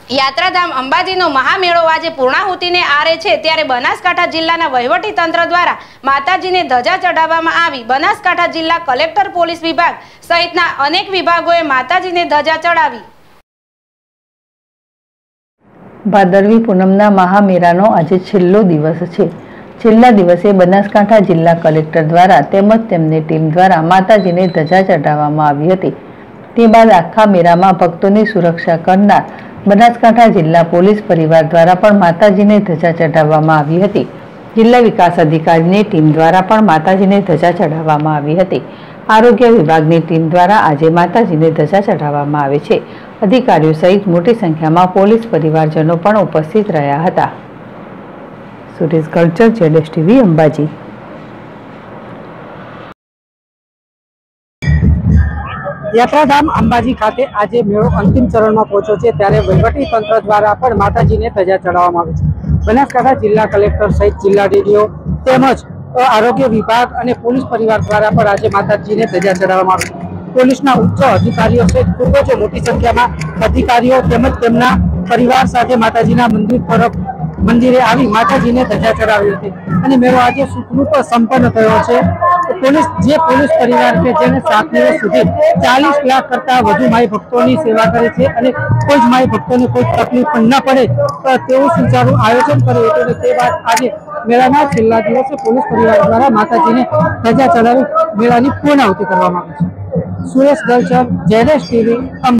યાત્રાધામ અંબાજીનો મહામેળો આજે પૂર્ણાહુતિને આરે છે, ત્યારે બનાસકાંઠા જિલ્લાના વહીવટી તંત્ર દ્વારા માતાજીને ધજા ચડાવવામાં આવી। બનાસકાંઠા જિલ્લા કલેક્ટર, પોલીસ વિભાગ સહિતના અનેક વિભાગોએ માતાજીને ધજા ચડાવી। ભાદરવી પૂનમના મહામેળાનો આજે છેલ્લો દિવસ છે। છેલ્લા દિવસે બનાસકાંઠા જિલ્લા કલેક્ટર દ્વારા તેમજ તેમની ટીમ દ્વારા માતાજીને ધજા ચડાવવામાં આવી હતી। તે બાદ આખા મેળામાં ભક્તોની સુરક્ષા કરનાર બનાસકાંઠા જિલ્લા પોલીસ પરિવાર દ્વારા પણ માતાજીને ધજા ચડાવવામાં આવી હતી। જિલ્લા વિકાસ અધિકારીની ટીમ દ્વારા પણ માતાજીને ધજા ચડાવવામાં આવી હતી। આરોગ્ય વિભાગની ટીમ દ્વારા આજે માતાજીને ધજા ચડાવવામાં આવે છે। અધિકારીઓ સહિત મોટી સંખ્યામાં પોલીસ પરિવારજનો પણ ઉપસ્થિત રહ્યા હતા। સુરેશ ગલચર, ZSTV, અંબાજી। યાત્રાધામ અંબાજી ખાતે આજે મેળો અંતિમ ચરણમાં પહોંચ્યો છે, ત્યારે વહીવટી તંત્ર દ્વારા પણ માતાજીને ધજા ચડાવવામાં આવે છે। બનાસકાંઠા જિલ્લા કલેક્ટર સહિત જિલ્લા ડીડીઓ તેમજ આરોગ્ય વિભાગ અને પોલીસ પરિવાર દ્વારા પણ આજે માતાજીને ધજા ચડાવવામાં આવે છે। પોલીસના ઉચ્ચ અધિકારીઓ સહિત ખૂબ જ મોટી સંખ્યામાં અધિકારીઓ તેમજ તેમના પરિવાર સાથે માતાજીના મંદિરે આવી માતાજીને ધજા ચડાવી હતી અને મેળો આજે સુખરૂપ સંપન્ન થયો છે। પોલીસ પરિવાર કે જેને 7 દિવસ સુધી 40 લાખ કરતા વધુ માઈ ભક્તોની સેવા કરી છે અને કોઈ જ માઈ ભક્તોને કોઈ તકલીફ પણ ન પડે તેવું સુચારું આયોજન કર્યું હતું। તે બાદ આજે મેળાના છેલ્લા દિવસે પોલીસ પરિવાર દ્વારા માતાજીને ધજા ચડાવી મેળાની પૂર્ણાહુતિ કરવામાં આવી છે। સુરેશ ગલચર, ZSTV।